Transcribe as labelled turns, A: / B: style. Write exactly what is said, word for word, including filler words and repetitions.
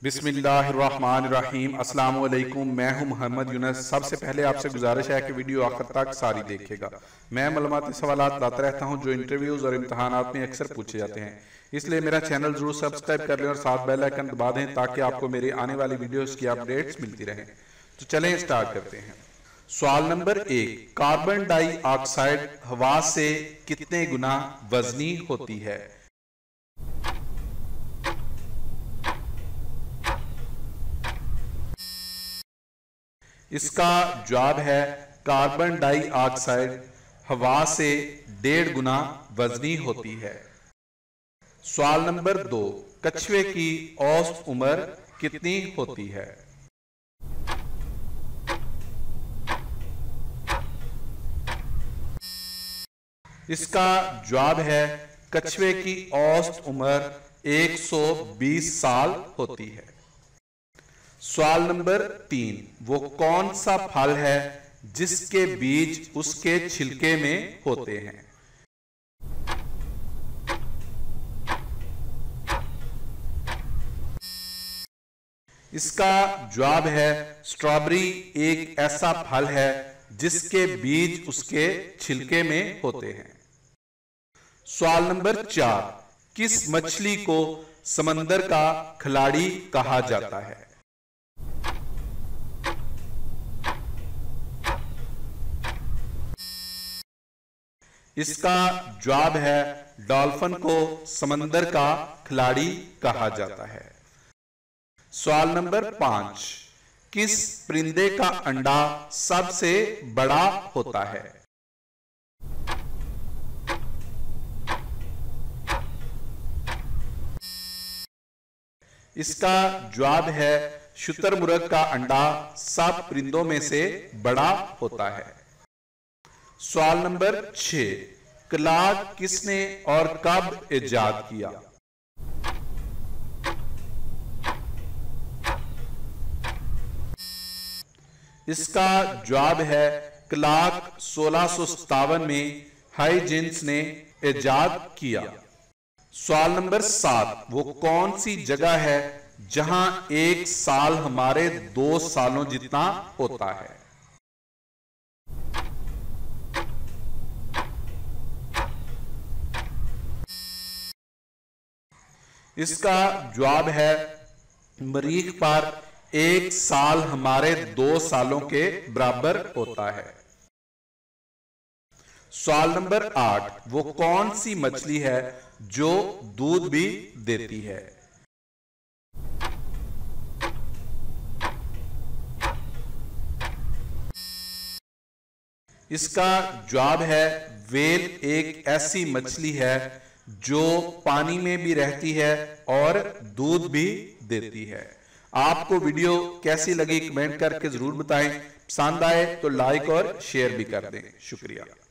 A: बिस्मिल्लाहिर्रहमानिर्रहीम। अस्सलाम वालेकुम। मैं हूं मोहम्मद यूनुस। सबसे पहले आपसे गुजारिश है कि वीडियो आखिर तक सारी देखिएगा। मैं मालूमाती सवालात लाता रहता हूं जो इंटरव्यूज और इम्तहानात में अक्सर पूछे जाते हैं, इसलिए मेरा चैनल जरूर सब्सक्राइब कर लें और साथ बेल आइकन दबा दें ताकि आपको मेरी आने वाली वीडियोस की अपडेट्स मिलती रहें। तो चलें स्टार्ट करते हैं। सवाल नंबर एक, कार्बन डाइऑक्साइड हवा से कितने गुना वजनी होती है? इसका जवाब है कार्बन डाइऑक्साइड हवा से डेढ़ गुना वजनी होती है। सवाल नंबर दो, कछुए की औसत उम्र कितनी होती है? इसका जवाब है कछुए की औसत उम्र एक सौ बीस साल होती है। सवाल नंबर तीन, वो कौन सा फल है जिसके बीज उसके छिलके में होते हैं? इसका जवाब है स्ट्रॉबेरी एक ऐसा फल है जिसके बीज उसके छिलके में होते हैं। सवाल नंबर चार, किस मछली को समंदर का खिलाड़ी कहा जाता है? इसका जवाब है डॉल्फिन को समंदर का खिलाड़ी कहा जाता है। सवाल नंबर पांच, किस परिंदे का अंडा सबसे बड़ा होता है? इसका जवाब है शुतुरमुर्ग का अंडा सब परिंदों में से बड़ा होता है। सवाल नंबर छह, क्लॉक किसने और कब इजाद किया? इसका जवाब है क्लॉक सोलह सौ सत्तावन में हाइजेंस ने इजाद किया। सवाल नंबर सात, वो कौन सी जगह है जहां एक साल हमारे दो सालों जितना होता है? इसका जवाब है मरीख पर एक साल हमारे दो सालों के बराबर होता है। सवाल नंबर आठ, वो कौन सी मछली है जो दूध भी देती है? इसका जवाब है व्हेल एक ऐसी मछली है जो पानी में भी रहती है और दूध भी देती है। आपको वीडियो कैसी लगी कमेंट करके जरूर बताएं। पसंद आए तो लाइक और शेयर भी कर दें। शुक्रिया।